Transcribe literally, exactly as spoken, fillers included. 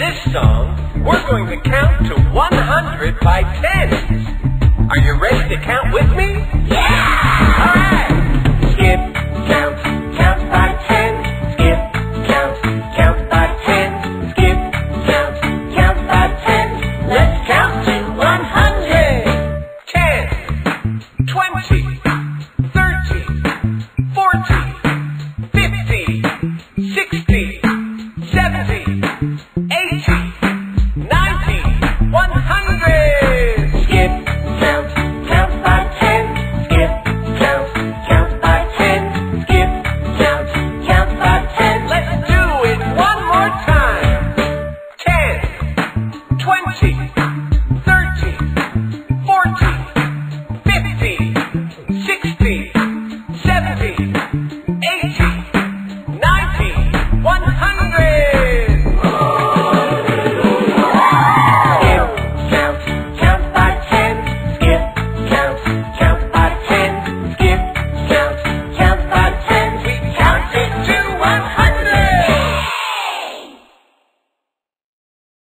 this song, we're going to count to one hundred by tens. Are you ready to count with me? Yeah! All right.